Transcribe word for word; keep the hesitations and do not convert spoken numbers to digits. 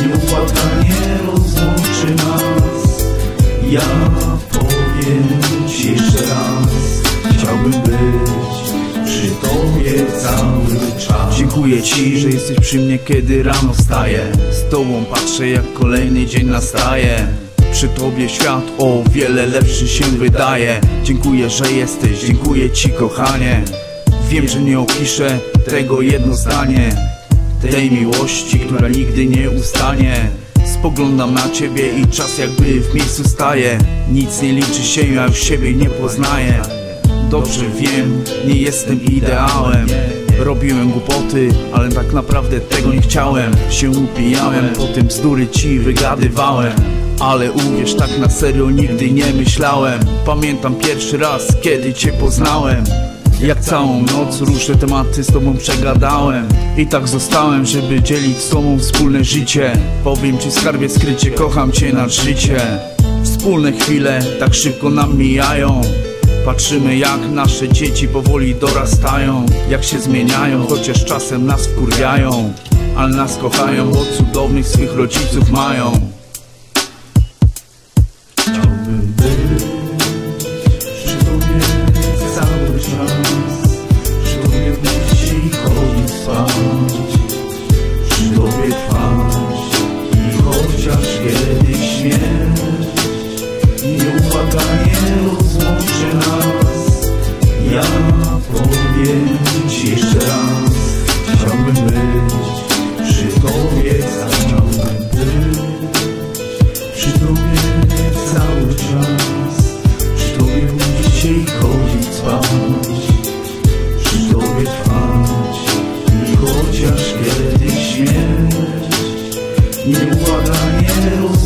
Nieubłaganie rozłączy nas. Ja powiem ci jeszcze raz, chciałbym być przy tobie cały czas. Dziękuję ci, że jesteś przy mnie, kiedy rano wstaję. Z tobą patrzę, jak kolejny dzień nastaje. Przy tobie świat o wiele lepszy się wydaje. Dziękuję, że jesteś, dziękuję ci, kochanie. Wiem, że nie opiszę tego jedno zdanie, tej miłości, która nigdy nie ustanie. Spoglądam na ciebie i czas jakby w miejscu staje. Nic nie liczy się, ja już siebie nie poznaję. Dobrze wiem, nie jestem ideałem. Robiłem głupoty, ale tak naprawdę tego nie chciałem. Się upijałem, potem bzdury ci wygadywałem. Ale uwierz, tak na serio nigdy nie myślałem. Pamiętam pierwszy raz, kiedy cię poznałem. Jak całą noc różne tematy z tobą przegadałem. I tak zostałem, żeby dzielić z tobą wspólne życie. Powiem ci, skarbie skrycie, kocham cię nad życie. Wspólne chwile tak szybko nam mijają. Patrzymy, jak nasze dzieci powoli dorastają, jak się zmieniają, chociaż czasem nas wkurwiają, ale nas kochają, bo cudownych swych rodziców mają. Chciałbym być przy tobie cały czas, przy tobie być i chodzić spać, przy tobie trwać i chociaż kiedyś śmierć nieubłaganie rozłączy nas. Ja powiem ci jeszcze raz, chciałbym być przy tobie, chciałbym być przy tobie cały czas, przy tobie mówić i chodzić spać, przy tobie trwać i chociaż kiedyś śmierć nieubłaganie rozłączy nas.